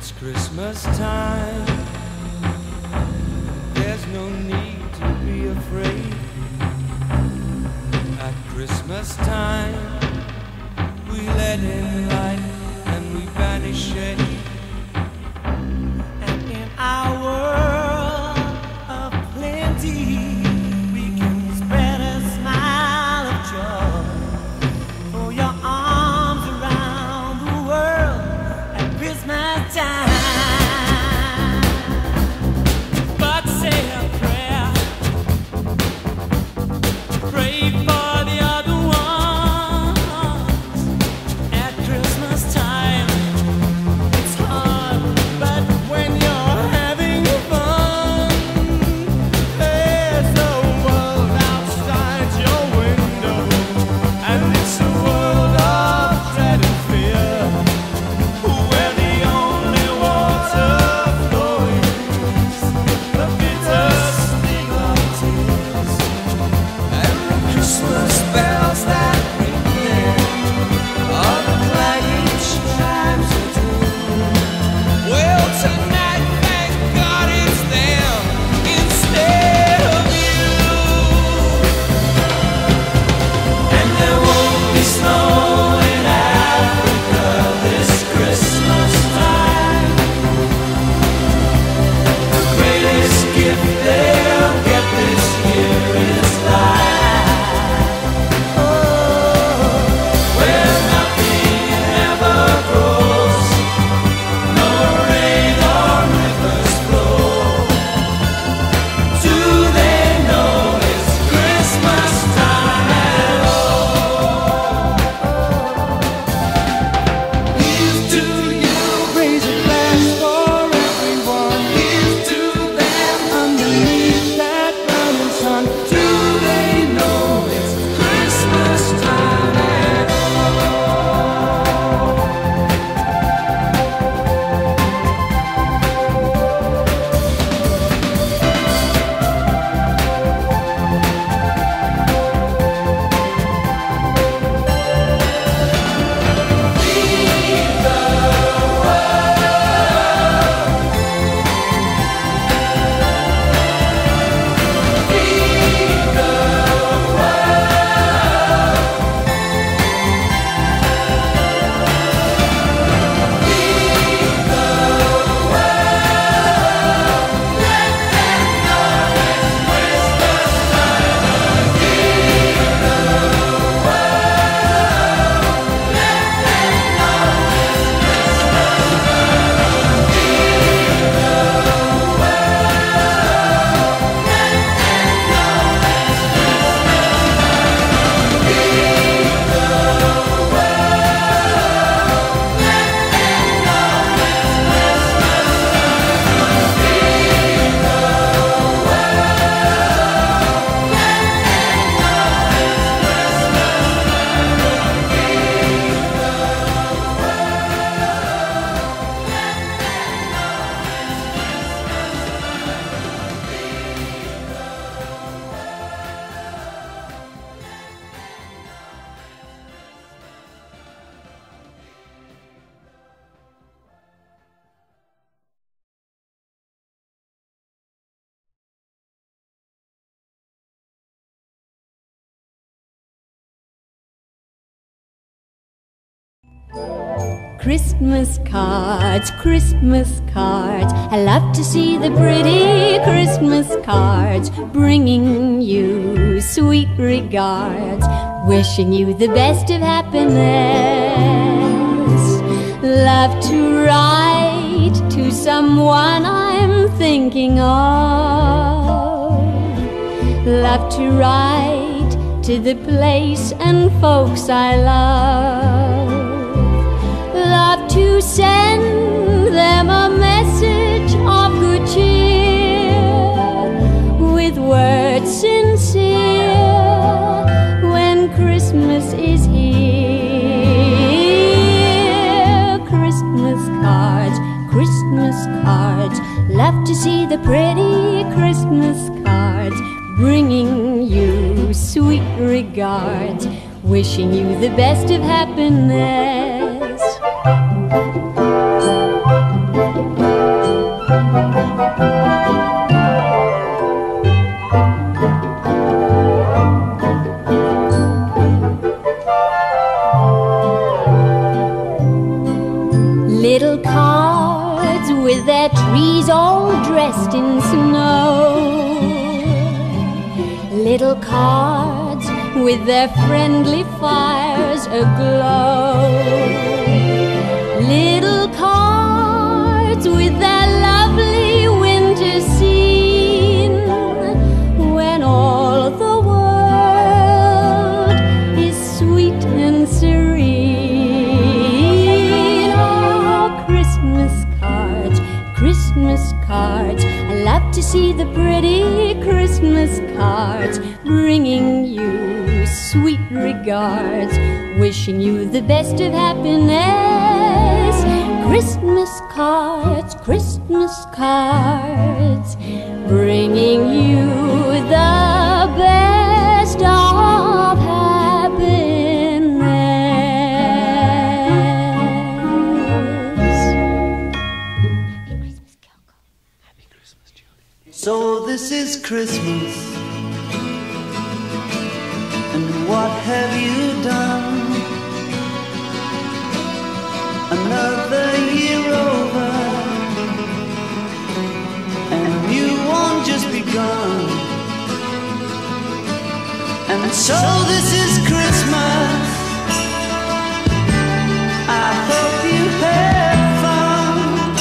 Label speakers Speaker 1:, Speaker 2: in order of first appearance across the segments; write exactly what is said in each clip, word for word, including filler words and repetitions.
Speaker 1: It's Christmas time. There's no need to be afraid. At Christmas time, we let in light and we banish shade. And in our world of plenty, we can spread a smile of joy. Throw your arms around the world at Christmas time. But say a prayer, pray for the other ones. At Christmas time, it's hard, but when you're having fun, there's a world outside your window, and it's a world of dread and fear, where the only water flowing is the bitter sting of tears, and the Christmas bells that ring there are the clanging chimes of doom. Well, tonight, thank God it's them instead of you. And there won't be snow in Africa this Christmas time. The greatest gift they'll get this year is life. Oh, where nothing ever grows, no rain or rivers flow. Do they know it's Christmas time at all? Here's to you, raise a glass for everyone. Here's to them underneath that burning sun. Do they know it's Christmas time at all?
Speaker 2: Christmas cards, Christmas cards. I love to see the pretty Christmas cards, bringing you sweet regards, wishing you the best of happiness. Love to write to someone I'm thinking of. Love to write to the place and folks I love. Love to send them a message of good cheer, with words sincere, when Christmas is here. Christmas cards, Christmas cards. Love to see the pretty Christmas cards, bringing you sweet regards, wishing you the best of happiness. cards with their trees all dressed in snow. Little cards with their friendly fires aglow. Little cards with their lovely winter scene, when all the world is sweet and serene. Oh, Christmas cards, Christmas cards, I love to see the pretty Christmas cards, bringing you sweet regards, wishing you the best of happiness. Christmas cards, Christmas cards, bringing you the best of happiness.
Speaker 1: Happy Christmas, Julie.
Speaker 3: So this is Christmas, and what have you done? Another year over, and a new one just begun. And so this is Christmas. I hope you had fun.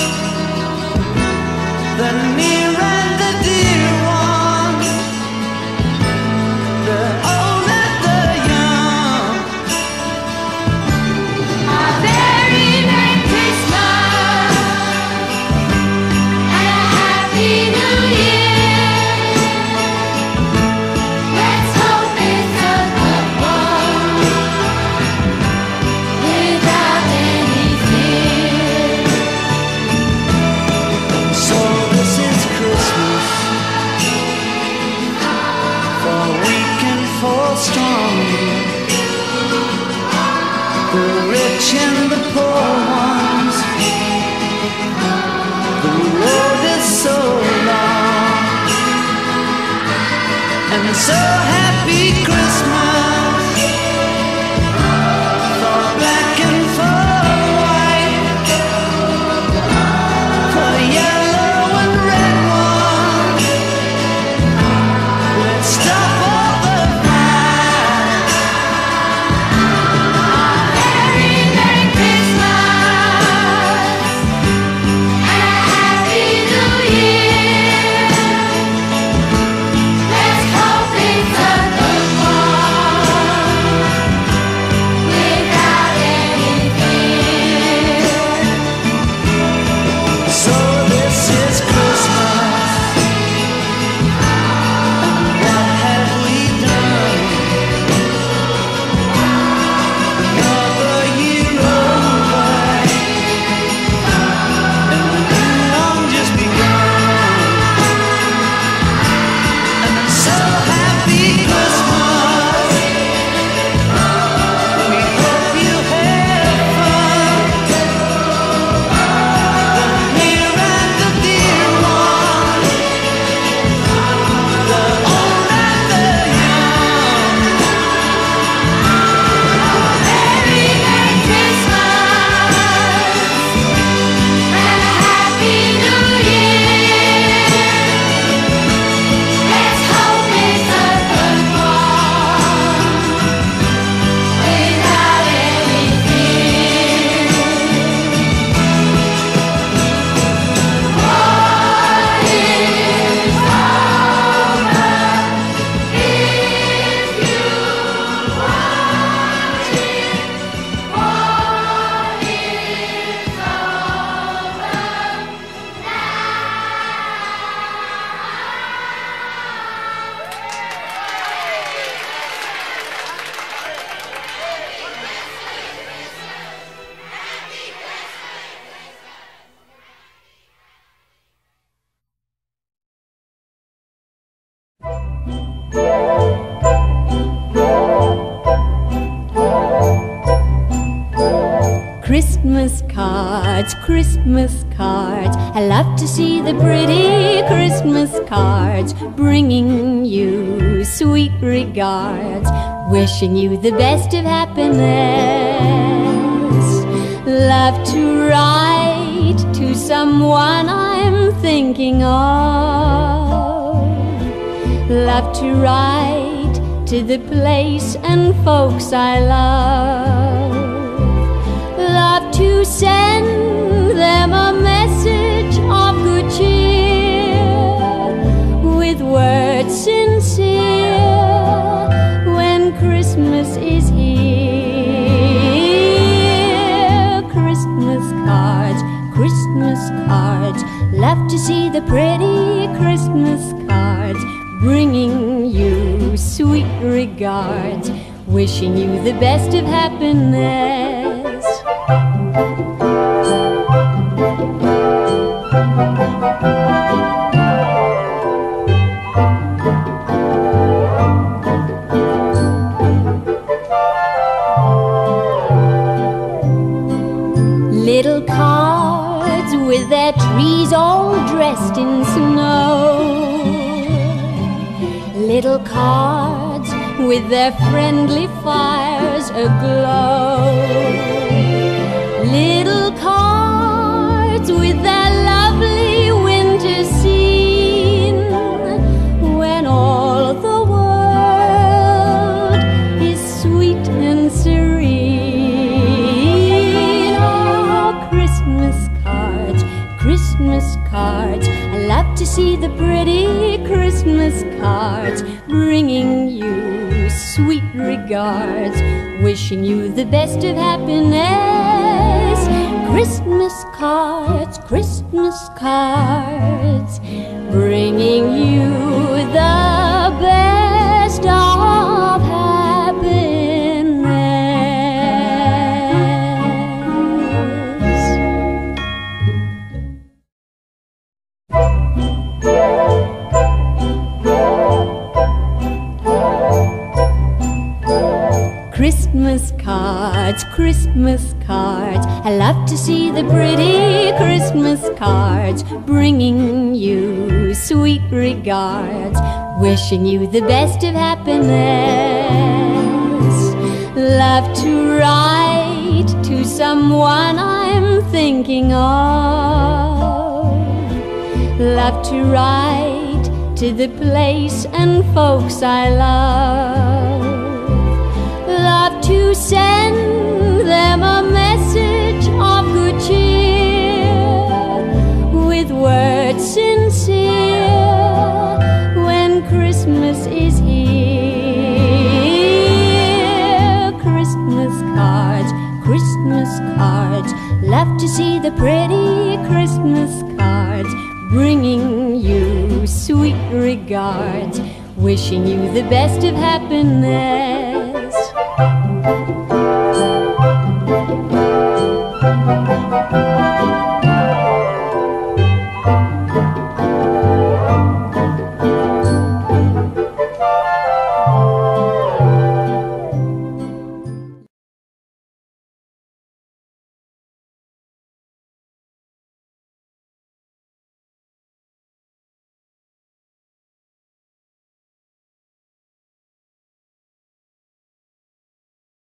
Speaker 3: The near and the dear one, the old and the young.
Speaker 4: A very Merry Christmas and a Happy New Year. Let's hope it's a good one without any fear.
Speaker 3: So this is Christmas, for weak and for strong, the rich and the poor ones. The road is so long, and so happy Christmas for black and for white, for yellow and red ones. Let's stop all the fight.
Speaker 4: Very Merry Christmas and a Happy New Year. Let's hope it's a good one without any fear.
Speaker 3: So this is Christmas, and what have we done? Another year over, and a new one just begun. And I'm so happy Christmas. We hope you had fun. The near and the dear one, the old and the young.
Speaker 4: Very Merry Christmas and a Happy New Year. Let's hope it's a good one without any fear. What is
Speaker 2: Christmas cards, Christmas cards, I love to see the pretty Christmas cards, bringing you sweet regards, wishing you the best of happiness. Love to write someone I'm thinking of. Love to write to the place and folks I love. Love to send them a message of good cheer, with words sincere, when Christmas is here. Christmas cards, Christmas cards, love to see the pretty Christmas cards, bringing you sweet regards, wishing you the best of happiness. Little cards with their trees all dressed in snow, little cards with their friendly fires aglow, little cards with their lovely winter scene, when all the world is sweet and serene. Oh, Christmas cards, Christmas cards, I love to see the pretty Christmas cards, bringing you sweet regards, wishing you the best of happiness. Christmas cards, Christmas cards, bringing you the best of happiness. Christmas cards, Christmas cards, I love to see the pretty Christmas cards, bringing you sweet regards, wishing you the best of happiness. Love to write to someone I'm thinking of. Love to write to the place and folks I love. Love to send them a message of good cheer, with words sincere, when Christmas is here. Christmas cards, Christmas cards, love to see the pretty Christmas cards, bringing you sweet regards, wishing you the best of happiness.